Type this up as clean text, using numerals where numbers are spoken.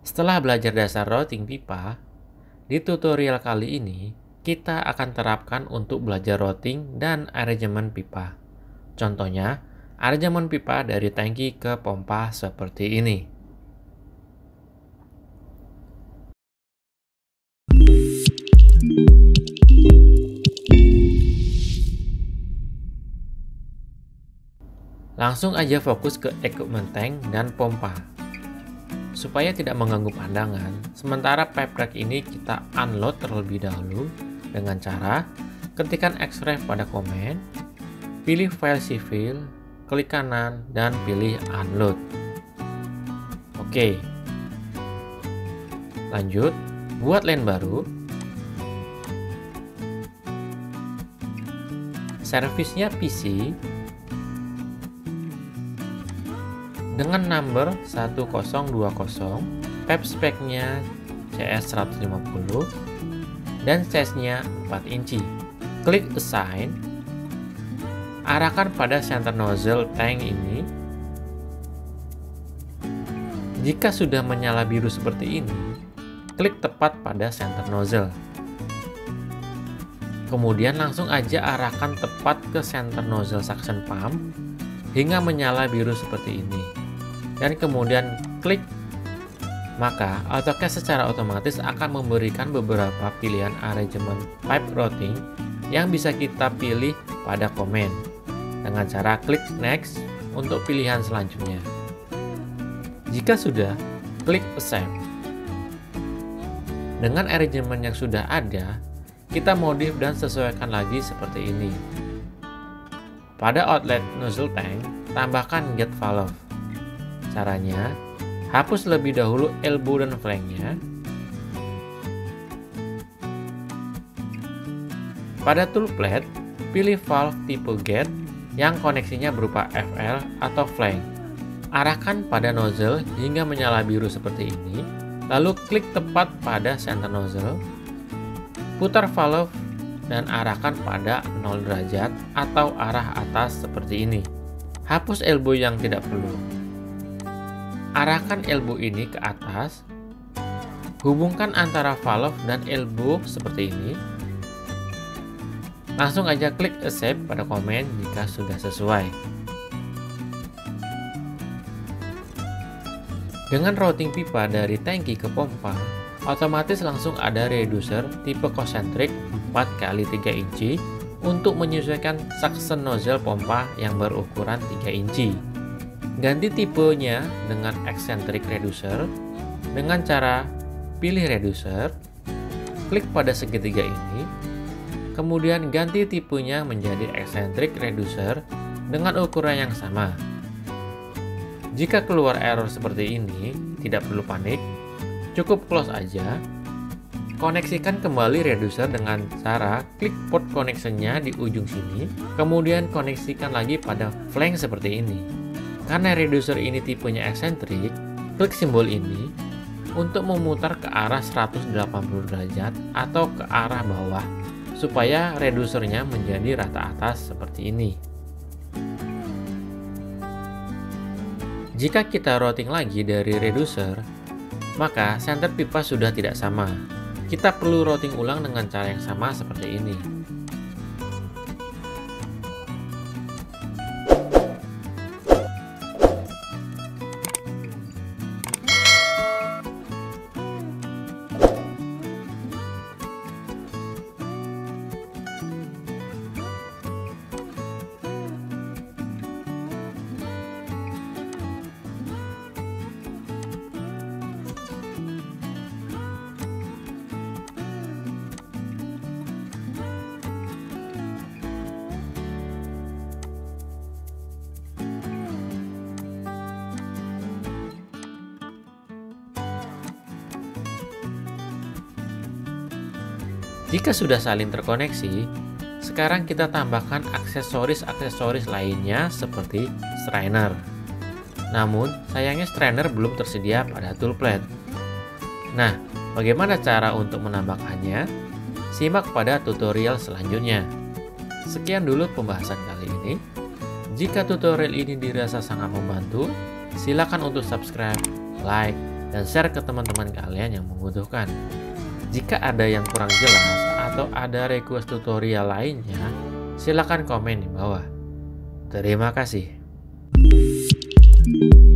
Setelah belajar dasar routing pipa, di tutorial kali ini kita akan terapkan untuk belajar routing dan aranjemen pipa. Contohnya, aranjemen pipa dari tangki ke pompa seperti ini. Langsung aja fokus ke equipment tank dan pompa. Supaya tidak mengganggu pandangan, sementara pipe rack ini kita unload terlebih dahulu dengan cara ketikkan Xref pada komen, pilih file civil, klik kanan, dan pilih unload. Oke. Lanjut, buat line baru. Servisnya PC dengan number 1020, pipe speknya CS150, dan size-nya 4 inci. Klik assign, arahkan pada center nozzle tank ini. Jika sudah menyala biru seperti ini, klik tepat pada center nozzle. Kemudian langsung aja arahkan tepat ke center nozzle suction pump hingga menyala biru seperti ini. Dan kemudian klik, maka AutoCAD secara otomatis akan memberikan beberapa pilihan aranjemen pipe routing yang bisa kita pilih pada komen dengan cara klik next untuk pilihan selanjutnya. Jika sudah, klik accept. Dengan aranjemen yang sudah ada, kita modif dan sesuaikan lagi seperti ini. Pada outlet nozzle tank, tambahkan gate valve. Caranya, hapus lebih dahulu elbow dan flank-nya. Pada tool plate, pilih valve tipe gate yang koneksinya berupa FL atau flank. Arahkan pada nozzle hingga menyala biru seperti ini, lalu klik tepat pada center nozzle, putar valve dan arahkan pada 0 derajat atau arah atas seperti ini. Hapus elbow yang tidak perlu. Arahkan elbow ini ke atas, hubungkan antara valve dan elbow seperti ini. Langsung aja klik accept pada komen jika sudah sesuai. Dengan routing pipa dari tangki ke pompa, otomatis langsung ada reducer tipe concentric 4x3 inci untuk menyesuaikan suction nozzle pompa yang berukuran 3 inci. Ganti tipenya dengan eccentric reducer dengan cara pilih reducer, klik pada segitiga ini, kemudian ganti tipenya menjadi eccentric reducer dengan ukuran yang sama. Jika keluar error seperti ini, tidak perlu panik, cukup close aja. Koneksikan kembali reducer dengan cara klik port connection-nya di ujung sini, kemudian koneksikan lagi pada flank seperti ini. Karena reducer ini tipenya eccentric, klik simbol ini untuk memutar ke arah 180 derajat atau ke arah bawah supaya reducernya menjadi rata atas seperti ini. Jika kita routing lagi dari reducer, maka center pipa sudah tidak sama. Kita perlu routing ulang dengan cara yang sama seperti ini. Jika sudah saling terkoneksi, sekarang kita tambahkan aksesoris-aksesoris lainnya seperti strainer. Namun, sayangnya strainer belum tersedia pada tool plate. Nah, bagaimana cara untuk menambahkannya? Simak pada tutorial selanjutnya. Sekian dulu pembahasan kali ini. Jika tutorial ini dirasa sangat membantu, silakan untuk subscribe, like, dan share ke teman-teman kalian yang membutuhkan. Jika ada yang kurang jelas atau ada request tutorial lainnya, silakan komen di bawah. Terima kasih.